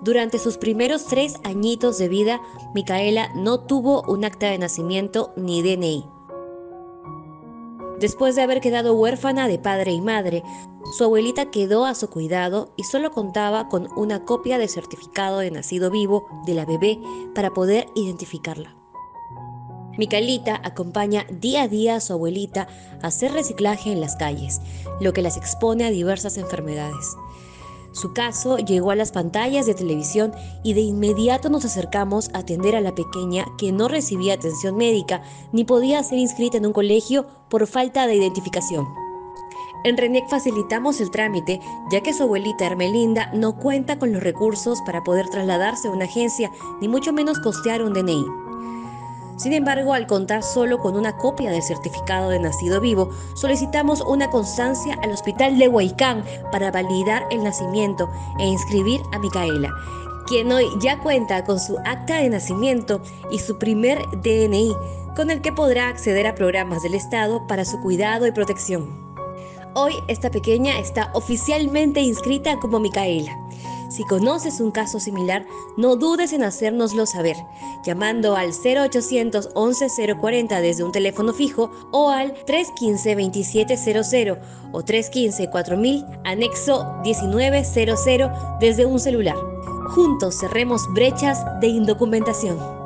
Durante sus primeros 3 añitos de vida, Micaela no tuvo un acta de nacimiento ni DNI. Después de haber quedado huérfana de padre y madre, su abuelita quedó a su cuidado y solo contaba con una copia de certificado de nacido vivo de la bebé para poder identificarla. Micaelita acompaña día a día a su abuelita a hacer reciclaje en las calles, lo que las expone a diversas enfermedades. Su caso llegó a las pantallas de televisión y de inmediato nos acercamos a atender a la pequeña que no recibía atención médica ni podía ser inscrita en un colegio por falta de identificación. En RENIEC facilitamos el trámite, ya que su abuelita Hermelinda no cuenta con los recursos para poder trasladarse a una agencia, ni mucho menos costear un DNI. Sin embargo, al contar solo con una copia del certificado de nacido vivo, solicitamos una constancia al Hospital de Huaycán para validar el nacimiento e inscribir a Micaela, quien hoy ya cuenta con su acta de nacimiento y su primer DNI, con el que podrá acceder a programas del Estado para su cuidado y protección. Hoy esta pequeña está oficialmente inscrita como Micaela. Si conoces un caso similar, no dudes en hacérnoslo saber, llamando al 0800 11 040 desde un teléfono fijo o al 315-2700 o 315-4000 anexo 1900 desde un celular. Juntos cerremos brechas de indocumentación.